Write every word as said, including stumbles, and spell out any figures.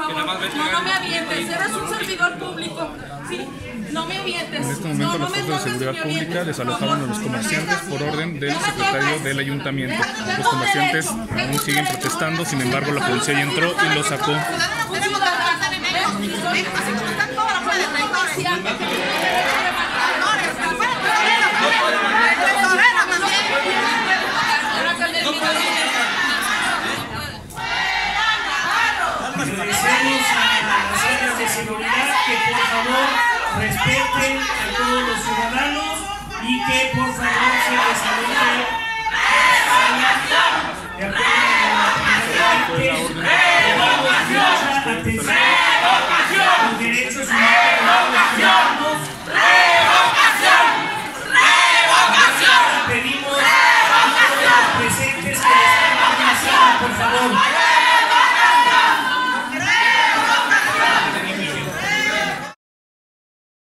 favor. No, no me avientes, eres un servidor público. Sí, no me avientes. En este momento, no, no las fuerzas de seguridad pública desalojaron a los comerciantes por orden del secretario del ayuntamiento. Los comerciantes aún siguen protestando, sin embargo, la policía ya entró y los sacó. Agradecemos a las áreas de seguridad que por favor respeten a todos los ciudadanos y que por favor se desalojen de acuerdo a la atención a los derechos humanos. Pedimos a los presentes que les hagan por favor.